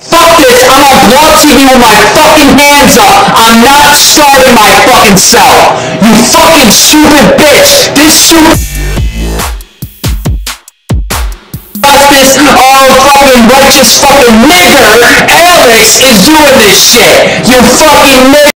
Fuck this, I'm gonna block TV with my fucking hands up. I'm not starting my fucking self. You fucking stupid bitch. This stupid leftist, fucking righteous fucking nigger, Alex, is doing this shit. You fucking nigger.